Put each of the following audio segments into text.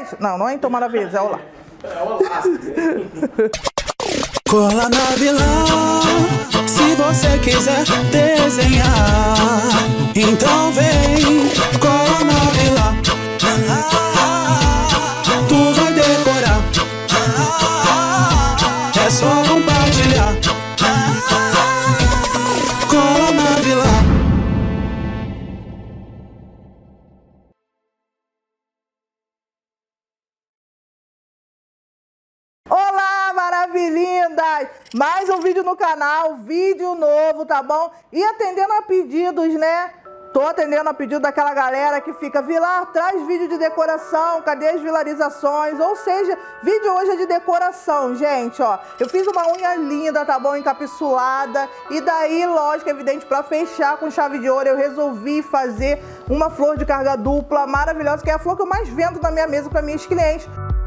Maravilhas? Não, não é Então Maravilhas, é Olá. É Olá. Cola na Vila, se você quiser desenhar, então vem, cola na Vila, tu vai decorar, é só compartilhar, cola na Vila. Olá, maravilhindas! Mais um vídeo no canal, vídeo novo, tá bom? E atendendo a pedidos, né? Tô atendendo a pedido daquela galera que fica, Vilar, traz vídeo de decoração, cadê as vilarizações? Ou seja, vídeo hoje é de decoração, gente, ó. Eu fiz uma unha linda, tá bom? Encapsulada. E daí, lógico, evidente, pra fechar com chave de ouro, eu resolvi fazer uma flor de carga dupla maravilhosa, que é a flor que eu mais vendo na minha mesa para minhas clientes.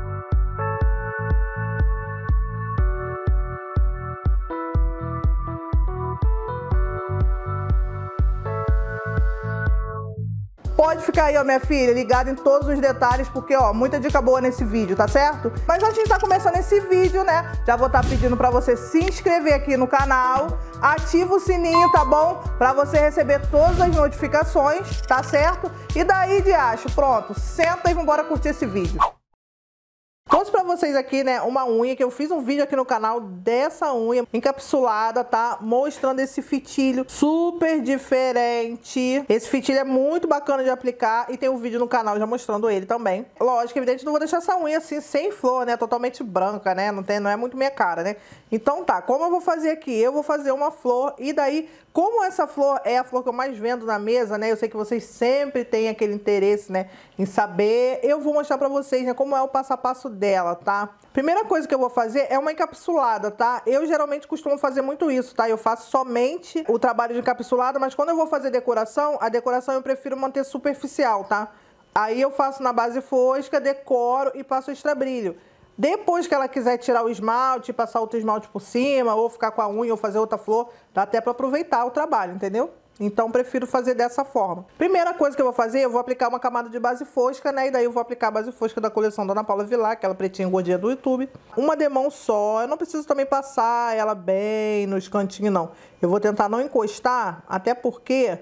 Pode ficar aí, ó, minha filha, ligada em todos os detalhes, porque, ó, muita dica boa nesse vídeo, tá certo? Mas antes de estar começando esse vídeo, né, já vou estar pedindo pra você se inscrever aqui no canal, ativa o sininho, tá bom? Pra você receber todas as notificações, tá certo? E daí, de acho, pronto, senta e vambora curtir esse vídeo. Trouxe pra vocês aqui, né, uma unha que eu fiz um vídeo aqui no canal dessa unha encapsulada, tá? Mostrando esse fitilho super diferente. Esse fitilho é muito bacana de aplicar e tem um vídeo no canal já mostrando ele também. Lógico, evidente, não vou deixar essa unha assim sem flor, né? Totalmente branca, né? Não é muito minha cara, né? Então tá, como eu vou fazer aqui? Eu vou fazer uma flor e daí, como essa flor é a flor que eu mais vendo na mesa, né? Eu sei que vocês sempre têm aquele interesse, né, em saber. Eu vou mostrar pra vocês, né, como é o passo a passo dela, tá? Primeira coisa que eu vou fazer é uma encapsulada, tá? Eu geralmente costumo fazer muito isso, tá? Eu faço somente o trabalho de encapsulada, mas quando eu vou fazer decoração, a decoração eu prefiro manter superficial, tá? Aí eu faço na base fosca, decoro e passo extra brilho. Depois que ela quiser tirar o esmalte, passar outro esmalte por cima, ou ficar com a unha, ou fazer outra flor, dá até pra aproveitar o trabalho, entendeu? Então, prefiro fazer dessa forma. Primeira coisa que eu vou fazer, eu vou aplicar uma camada de base fosca, né? E daí eu vou aplicar a base fosca da coleção Dona Paula Vilar, aquela pretinha gordinha do YouTube. Uma demão só. Eu não preciso também passar ela bem nos cantinhos, não. Eu vou tentar não encostar, até porque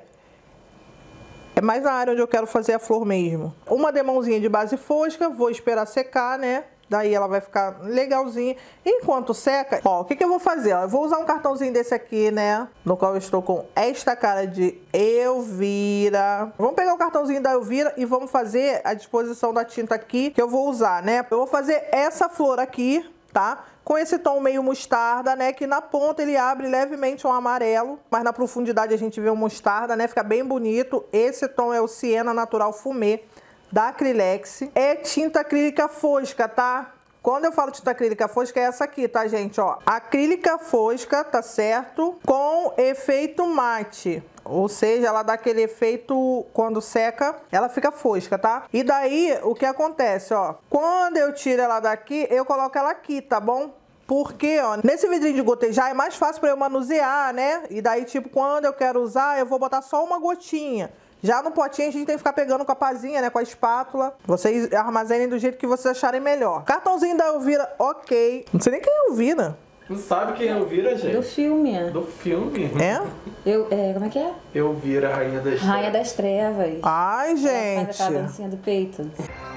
é mais na área onde eu quero fazer a flor mesmo. Uma demãozinha de base fosca, vou esperar secar, né? Daí ela vai ficar legalzinha. Enquanto seca, ó, o que eu vou fazer? Ó, eu vou usar um cartãozinho desse aqui, né? No qual eu estou com esta cara de Elvira. Vamos pegar o cartãozinho da Elvira e vamos fazer a disposição da tinta aqui que eu vou usar, né? Eu vou fazer essa flor aqui, tá? Com esse tom meio mostarda, né? Que na ponta ele abre levemente um amarelo, mas na profundidade a gente vê um mostarda, né? Fica bem bonito. Esse tom é o Siena Natural Fumê da Acrylex. É tinta acrílica fosca, tá? Quando eu falo tinta acrílica fosca, é essa aqui, tá, gente? Ó, acrílica fosca, tá certo? Com efeito mate. Ou seja, ela dá aquele efeito, quando seca, ela fica fosca, tá? E daí, o que acontece, ó? Quando eu tiro ela daqui, eu coloco ela aqui, tá bom? Porque, ó, nesse vidrinho de gotejar é mais fácil pra eu manusear, né? E daí, tipo, quando eu quero usar, eu vou botar só uma gotinha. Já no potinho a gente tem que ficar pegando com a pazinha, né, com a espátula. Vocês armazenem do jeito que vocês acharem melhor. Cartãozinho da Elvira, ok. Não sei nem quem é Elvira. Não sabe quem é Elvira, gente? Do filme. Do filme? É? Como é que é? Elvira, Rainha das Trevas. Rainha das Trevas. Ai, Ela gente. faz aquela dancinha do peito.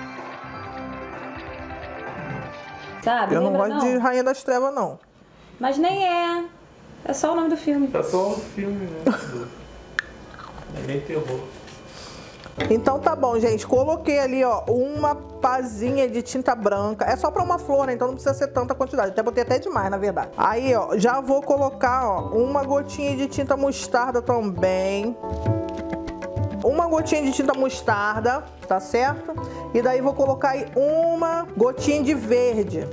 Sabe? Eu não Lembra, gosto de Rainha das Trevas, não. Mas nem é. É só o nome do filme. É só o filme, né? É nem terror. Então tá bom, gente. Coloquei ali, ó, uma pazinha de tinta branca. É só pra uma flor, né? Então não precisa ser tanta quantidade. Até botei até demais, na verdade. Aí, ó, já vou colocar, ó, uma gotinha de tinta mostarda também. Uma gotinha de tinta mostarda, tá certo? E daí vou colocar aí uma gotinha de verde.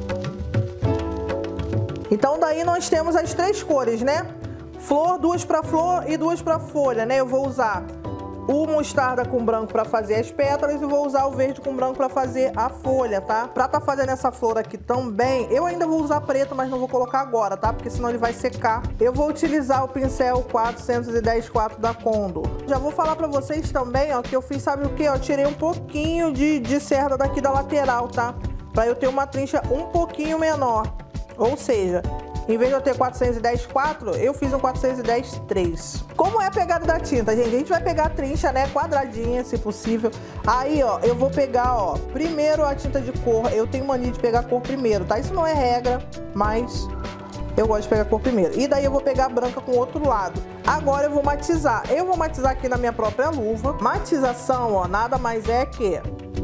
Então daí nós temos as três cores, né? Flor, duas pra flor e duas pra folha, né? Eu vou usar o mostarda com branco para fazer as pétalas e vou usar o verde com branco para fazer a folha, tá? Pra tá fazendo essa flor aqui também, eu ainda vou usar preto, mas não vou colocar agora, tá? Porque senão ele vai secar. Eu vou utilizar o pincel 410-4 da Condor. Já vou falar pra vocês também, ó, que eu fiz, sabe o que? Eu tirei um pouquinho de cerda daqui da lateral, tá? Pra eu ter uma trincha um pouquinho menor. Ou seja, em vez de eu ter 410-4, eu fiz um 410-3. Como é a pegada da tinta, gente? A gente vai pegar a trincha, né, quadradinha, se possível. Aí, ó, eu vou pegar, ó, primeiro a tinta de cor. Eu tenho mania de pegar a cor primeiro, tá? Isso não é regra, mas eu gosto de pegar a cor primeiro. E daí eu vou pegar a branca com o outro lado. Agora eu vou matizar. Eu vou matizar aqui na minha própria luva. Matização, ó, nada mais é que...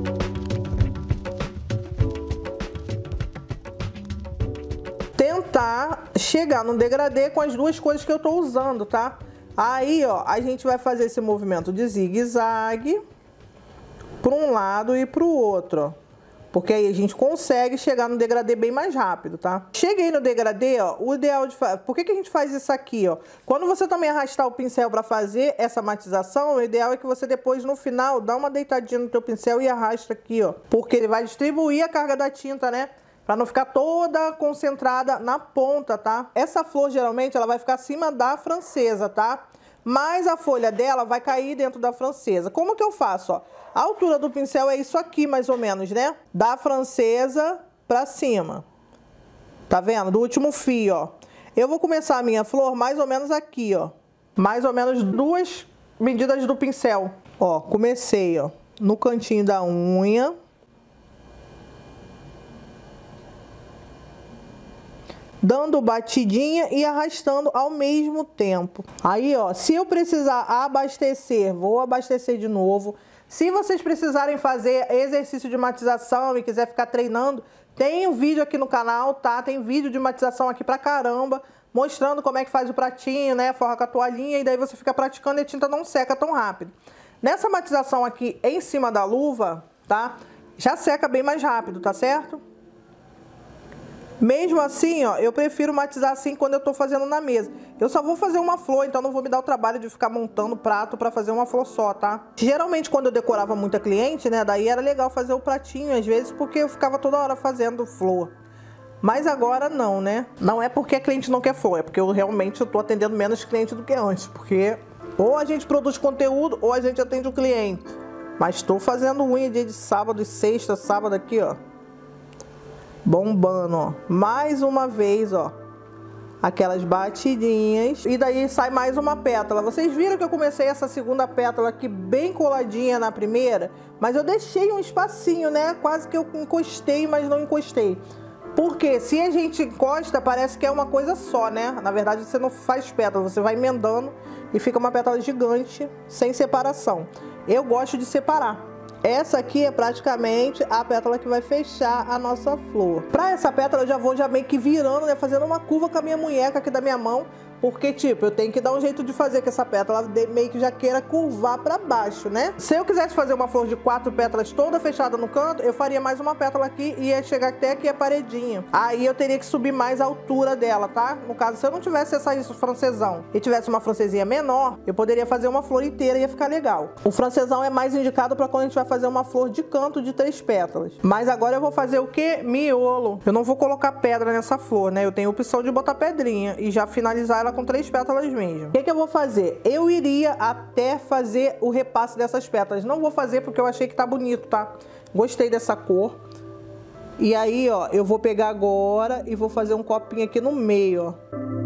tentar chegar no degradê com as duas cores que eu tô usando, tá? Aí, ó, a gente vai fazer esse movimento de zigue-zague para um lado e para o outro, ó. Porque aí a gente consegue chegar no degradê bem mais rápido, tá? Cheguei no degradê, ó, o ideal de... Por que a gente faz isso aqui, ó? Quando você também arrastar o pincel para fazer essa matização, o ideal é que você depois, no final, dá uma deitadinha no teu pincel e arrasta aqui, ó. Porque ele vai distribuir a carga da tinta, né? Pra não ficar toda concentrada na ponta, tá? Essa flor, geralmente, ela vai ficar acima da francesa, tá? Mas a folha dela vai cair dentro da francesa. Como que eu faço, ó? A altura do pincel é isso aqui, mais ou menos, né? Da francesa pra cima. Tá vendo? Do último fio, ó. Eu vou começar a minha flor mais ou menos aqui, ó. Mais ou menos 2 medidas do pincel. Ó, comecei, ó, no cantinho da unha. Dando batidinha e arrastando ao mesmo tempo. Aí, ó, se eu precisar abastecer, vou abastecer de novo. Se vocês precisarem fazer exercício de matização e quiser ficar treinando, tem um vídeo aqui no canal, tá? Tem vídeo de matização aqui pra caramba, mostrando como é que faz o pratinho, né? Forra com a toalhinha e daí você fica praticando e a tinta não seca tão rápido. Nessa matização aqui em cima da luva, tá? Já seca bem mais rápido, tá certo? Mesmo assim, ó, eu prefiro matizar assim quando eu tô fazendo na mesa. Eu só vou fazer uma flor, então não vou me dar o trabalho de ficar montando prato pra fazer uma flor só, tá? Geralmente, quando eu decorava muita cliente, né, daí era legal fazer o pratinho, às vezes, porque eu ficava toda hora fazendo flor. Mas agora não, né? Não é porque a cliente não quer flor, é porque eu realmente tô atendendo menos cliente do que antes. Porque ou a gente produz conteúdo, ou a gente atende o cliente. Mas tô fazendo unha dia de sábado e sexta, sábado aqui, ó. Bombando, ó. Mais uma vez, ó. Aquelas batidinhas. E daí sai mais uma pétala. Vocês viram que eu comecei essa segunda pétala aqui bem coladinha na primeira? Mas eu deixei um espacinho, né? Quase que eu encostei, mas não encostei. Porque se a gente encosta, parece que é uma coisa só, né? Na verdade, você não faz pétala. Você vai emendando e fica uma pétala gigante, sem separação. Eu gosto de separar. Essa aqui é praticamente a pétala que vai fechar a nossa flor. Pra essa pétala eu já vou meio que virando, né? Fazendo uma curva com a minha munheca aqui da minha mão. Porque, tipo, eu tenho que dar um jeito de fazer que essa pétala meio que já queira curvar pra baixo, né? Se eu quisesse fazer uma flor de 4 pétalas toda fechada no canto, eu faria mais uma pétala aqui e ia chegar até aqui a paredinha. Aí eu teria que subir mais a altura dela, tá? No caso, se eu não tivesse essa francesão e tivesse uma francesinha menor, eu poderia fazer uma flor inteira e ia ficar legal. O francesão é mais indicado pra quando a gente vai fazer uma flor de canto de 3 pétalas. Mas agora eu vou fazer o quê? Miolo. Eu não vou colocar pedra nessa flor, né? Eu tenho a opção de botar pedrinha e já finalizar ela com 3 pétalas mesmo. O que eu vou fazer? Eu iria até fazer o repasse dessas pétalas. Não vou fazer porque eu achei que tá bonito, tá? Gostei dessa cor. E aí, ó, eu vou pegar agora e vou fazer um copinho aqui no meio, ó.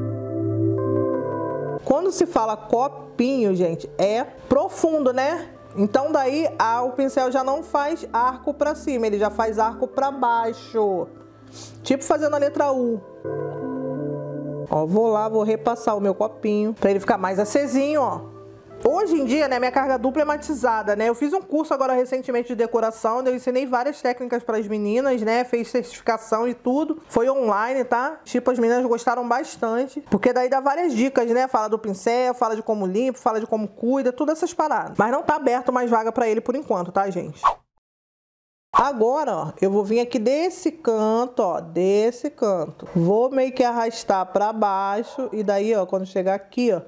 Quando se fala copinho, gente, é profundo, né? Então daí o pincel já não faz arco pra cima, ele já faz arco pra baixo. Tipo fazendo a letra U. Ó, vou lá, vou repassar o meu copinho pra ele ficar mais acesinho, ó. Hoje em dia, né, minha carga dupla é matizada, né? Eu fiz um curso agora recentemente de decoração, onde eu ensinei várias técnicas para as meninas, né? Fez certificação e tudo. Foi online, tá? Tipo, as meninas gostaram bastante, porque daí dá várias dicas, né? Fala do pincel, fala de como limpa, fala de como cuida, todas essas paradas. Mas não tá aberto mais vaga pra ele por enquanto, tá, gente? Agora, ó, eu vou vir aqui desse canto, ó, desse canto. Vou meio que arrastar pra baixo e daí, ó, quando chegar aqui, ó,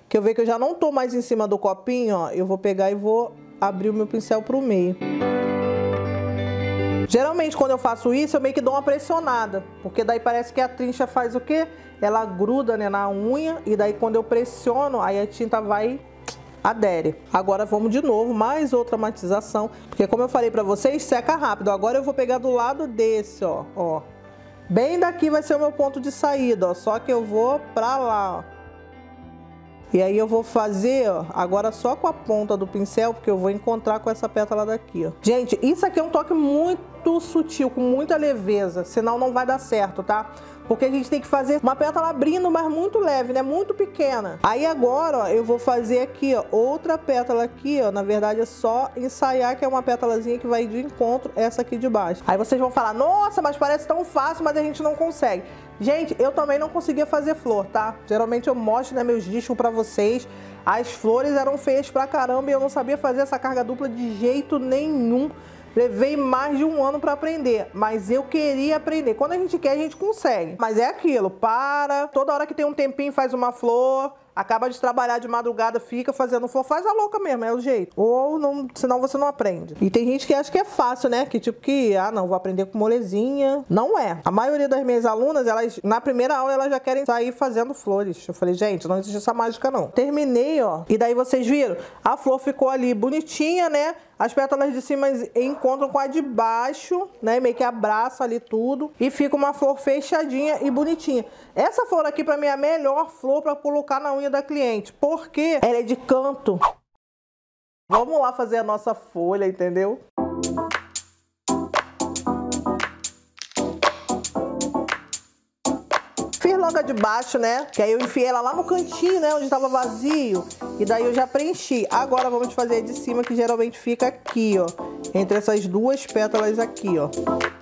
que eu vejo que eu já não tô mais em cima do copinho, ó, eu vou pegar e vou abrir o meu pincel pro meio. Geralmente, quando eu faço isso, eu meio que dou uma pressionada, porque daí parece que a trincha faz o quê? Ela gruda, né, na unha, e daí quando eu pressiono, aí a tinta vai, adere. Agora vamos de novo, mais outra matização, porque como eu falei pra vocês, seca rápido. Agora eu vou pegar do lado desse, ó. Bem daqui vai ser o meu ponto de saída, ó, só que eu vou pra lá, ó. E aí eu vou fazer, ó, agora só com a ponta do pincel, porque eu vou encontrar com essa pétala daqui, ó. Gente, isso aqui é um toque muito sutil, com muita leveza, senão não vai dar certo, tá? Porque a gente tem que fazer uma pétala abrindo, mas muito leve, né? Muito pequena. Aí agora, ó, eu vou fazer aqui, ó, outra pétala aqui, ó. Na verdade é só ensaiar, que é uma pétalazinha que vai de encontro essa aqui de baixo. Aí vocês vão falar, nossa, mas parece tão fácil, mas a gente não consegue. Gente, eu também não conseguia fazer flor, tá? Geralmente eu mostro, né, meus discos pra vocês. As flores eram feias pra caramba e eu não sabia fazer essa carga dupla de jeito nenhum. Levei mais de 1 ano para aprender, mas eu queria aprender. Quando a gente quer, a gente consegue. Mas é aquilo, toda hora que tem um tempinho faz uma flor, acaba de trabalhar de madrugada, fica fazendo flor, faz a louca mesmo, é o jeito. Ou não, senão você não aprende. E tem gente que acha que é fácil, né? Que tipo que, não, vou aprender com molezinha. Não é. A maioria das minhas alunas, elas, na primeira aula, elas já querem sair fazendo flores. Eu falei, gente, não existe essa mágica não. Terminei, ó. E daí vocês viram? A flor ficou ali bonitinha, né? As pétalas de cima encontram com a de baixo, né? Meio que abraça ali tudo. E fica uma flor fechadinha e bonitinha. Essa flor aqui, pra mim, é a melhor flor pra colocar na unha da cliente. Porque ela é de canto. Vamos lá fazer a nossa folha, entendeu? Fiz logo a de baixo, né? Que aí eu enfiei ela lá no cantinho, né? Onde estava vazio. E daí eu já preenchi. Agora vamos fazer a de cima, que geralmente fica aqui, ó. Entre essas duas pétalas aqui, ó.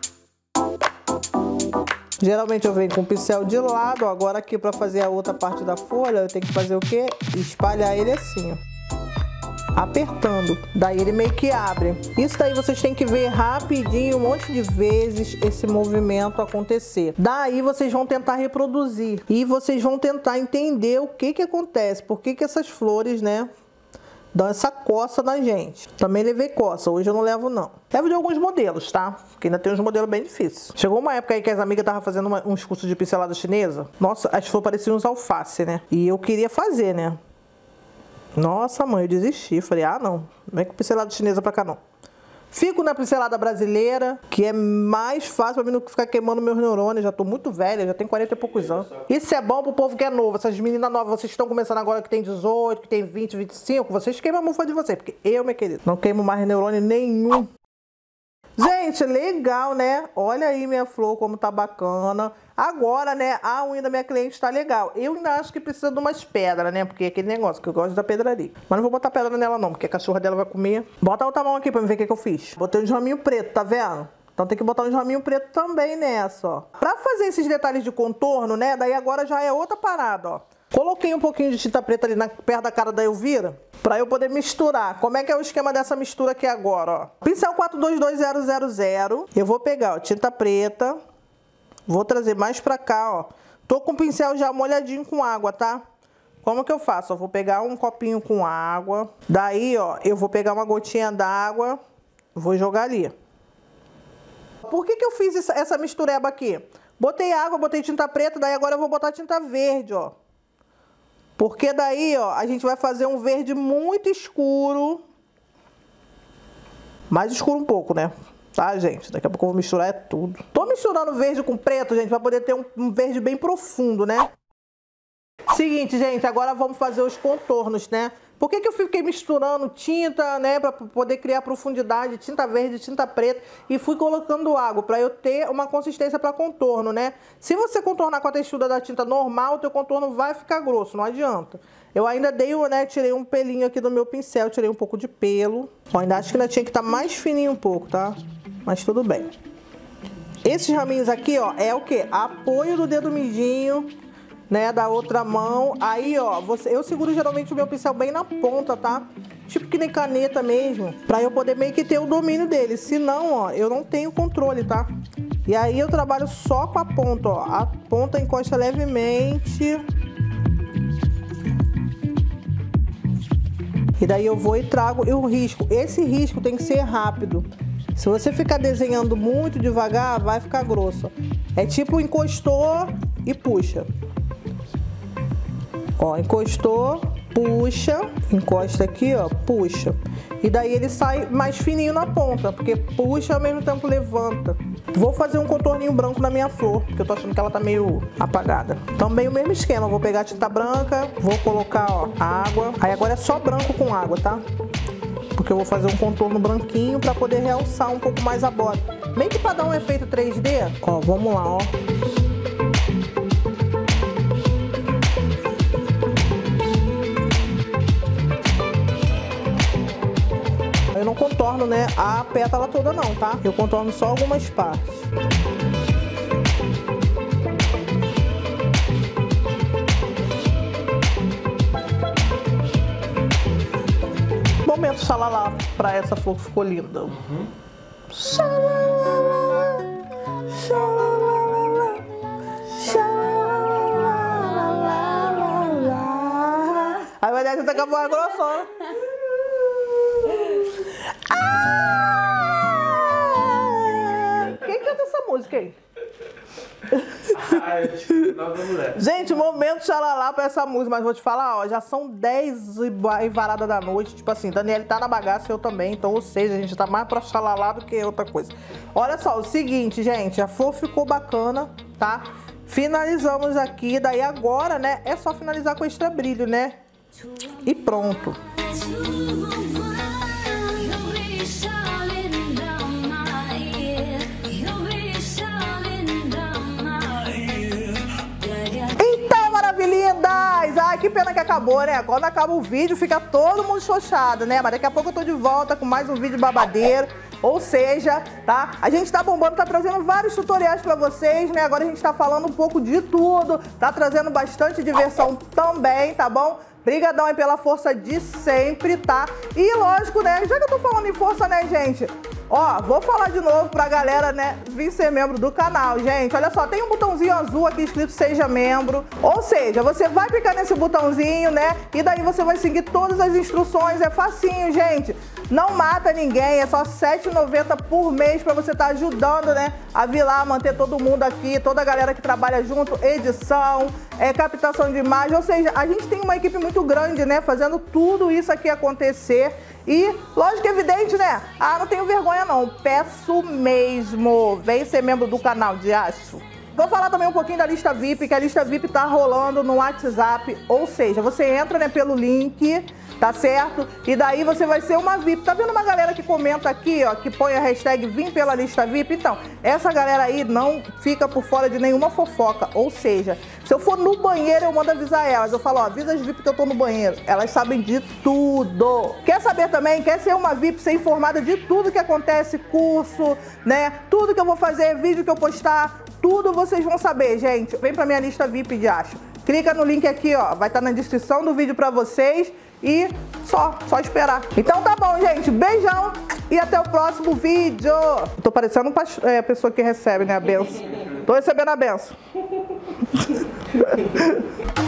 Geralmente eu venho com o pincel de lado. Ó. Agora aqui pra fazer a outra parte da folha, eu tenho que fazer o quê? Espalhar ele assim, ó. Apertando, daí ele meio que abre. Isso daí vocês têm que ver rapidinho, um monte de vezes esse movimento acontecer. Daí vocês vão tentar reproduzir e vocês vão tentar entender o que que acontece, por que que essas flores, né, dão essa coça na gente. Também levei coça, hoje eu não levo não. Levo de alguns modelos, tá? Porque ainda tem uns modelos bem difíceis. Chegou uma época aí que as amigas estavam fazendo uns cursos de pincelada chinesa. Nossa, as flores pareciam uns alface, né? E eu queria fazer, né? Nossa, mãe, eu desisti. Falei, não é com pincelada chinesa pra cá, não. Fico na pincelada brasileira, que é mais fácil pra mim não ficar queimando meus neurônios. Já tô muito velha, já tenho 40 e poucos anos. Isso é bom pro povo que é novo. Essas meninas novas, vocês estão começando agora que tem 18, que tem 20, 25. Vocês queimam a mufa de vocês, porque eu, minha querida, não queimo mais neurônio nenhum. Gente, legal, né? Olha aí minha flor, como tá bacana. Agora, né, a unha da minha cliente tá legal. Eu ainda acho que precisa de umas pedras, né? Porque é aquele negócio que eu gosto da pedraria. Mas não vou botar pedra nela não, porque a cachorra dela vai comer. Bota a outra mão aqui pra ver o que eu fiz. Botei um raminho preto, tá vendo? Então tem que botar um raminho preto também nessa, ó. Pra fazer esses detalhes de contorno, né? Daí agora já é outra parada, ó. Coloquei um pouquinho de tinta preta ali perto da cara da Elvira, pra eu poder misturar. Como é que é o esquema dessa mistura aqui agora, ó? Pincel 422000, eu vou pegar, ó, tinta preta, vou trazer mais pra cá, ó. Tô com o pincel já molhadinho com água, tá? Como que eu faço? Eu vou pegar um copinho com água, daí, ó, eu vou pegar uma gotinha d'água, vou jogar ali. Por que que eu fiz essa mistureba aqui? Botei água, botei tinta preta, daí agora eu vou botar tinta verde, ó. Porque daí, ó, a gente vai fazer um verde muito escuro. Mais escuro um pouco, né? Tá, gente? Daqui a pouco eu vou misturar tudo. Tô misturando verde com preto, gente, pra poder ter um verde bem profundo, né? Seguinte, gente, agora vamos fazer os contornos, né? Por que que eu fiquei misturando tinta, né, pra poder criar profundidade, tinta verde, tinta preta, e fui colocando água pra eu ter uma consistência pra contorno, né? Se você contornar com a textura da tinta normal, o teu contorno vai ficar grosso, não adianta. Eu ainda dei, né, tirei um pelinho aqui do meu pincel, tirei um pouco de pelo. Ó, ainda acho que ainda tinha que estar mais fininho um pouco, tá? Mas tudo bem. Esses raminhos aqui, ó, é o quê? Apoio do dedo mindinho, né, da outra mão. Aí, ó, eu seguro geralmente o meu pincel bem na ponta, tá? Tipo que nem caneta mesmo, pra eu poder meio que ter o domínio dele. Senão, ó, eu não tenho controle, tá? E aí eu trabalho só com a ponta, ó. A ponta encosta levemente. E daí eu vou e trago e o risco. Esse risco tem que ser rápido. Se você ficar desenhando muito devagar, vai ficar grosso. É tipo encostou e puxa. Ó, encostou, puxa, encosta aqui, ó, puxa. E daí ele sai mais fininho na ponta, porque puxa ao mesmo tempo levanta. Vou fazer um contorninho branco na minha flor, porque eu tô achando que ela tá meio apagada. Também o mesmo esquema, vou pegar a tinta branca, vou colocar, ó, água. Aí agora é só branco com água, tá? Porque eu vou fazer um contorno branquinho pra poder realçar um pouco mais a borda. Meio que pra dar um efeito 3D. Ó, vamos lá, ó. Eu não contorno, né, a pétala toda não, tá? Eu contorno só algumas partes. Momento xalalá pra essa flor que ficou linda. Xalalá, xalalá, xalalá. Aí vai dar com a voz grossona. Quem canta essa música aí? Gente, momento xalalá pra essa música, mas vou te falar, ó, já são 10 e varada da noite, tipo assim, Daniele tá na bagaça, eu também, então, ou seja, a gente tá mais pra xalalá do que outra coisa. Olha só, o seguinte, gente, a flor ficou bacana, tá? Finalizamos aqui, daí agora, né, é só finalizar com extra brilho, né? E pronto. Lindas! Ai, que pena que acabou, né? Quando acaba o vídeo, fica todo mundo xoxado, né? Mas daqui a pouco eu tô de volta com mais um vídeo babadeiro. Ou seja, tá? A gente tá bombando, tá trazendo vários tutoriais pra vocês, né? Agora a gente tá falando um pouco de tudo. Tá trazendo bastante diversão também, tá bom? Brigadão aí pela força de sempre, tá? E lógico, né? Já que eu tô falando em força, né, gente? Ó, vou falar de novo pra galera, né, vir ser membro do canal, gente. Olha só, tem um botãozinho azul aqui escrito Seja Membro. Ou seja, você vai clicar nesse botãozinho, né, e daí você vai seguir todas as instruções. É facinho, gente. Não mata ninguém, é só R$ 7,90 por mês pra você estar ajudando, né, a vir lá, manter todo mundo aqui, toda a galera que trabalha junto, edição, captação de imagem. Ou seja, a gente tem uma equipe muito grande, né, fazendo tudo isso aqui acontecer. E, lógico que é evidente, né? Ah, não tenho vergonha não, peço mesmo. Vem ser membro do canal de Aço. Vou falar também um pouquinho da lista VIP, que a lista VIP tá rolando no WhatsApp. Ou seja, você entra, né, pelo link, tá certo? E daí você vai ser uma VIP. Tá vendo uma galera que comenta aqui, ó, que põe a hashtag Vim pela lista VIP? Então, essa galera aí não fica por fora de nenhuma fofoca. Ou seja, se eu for no banheiro, eu mando avisar elas. Eu falo, ó, avisa as VIP que eu tô no banheiro. Elas sabem de tudo. Quer saber também? Quer ser uma VIP, ser informada de tudo que acontece, curso, né? Tudo que eu vou fazer, vídeo que eu postar, tudo vocês vão saber, gente. Vem pra minha lista VIP de Aço. Clica no link aqui, ó. Vai estar na descrição do vídeo pra vocês. E só esperar. Então tá bom, gente. Beijão e até o próximo vídeo. Tô parecendo a pessoa que recebe, né, a benção. Tô recebendo a benção.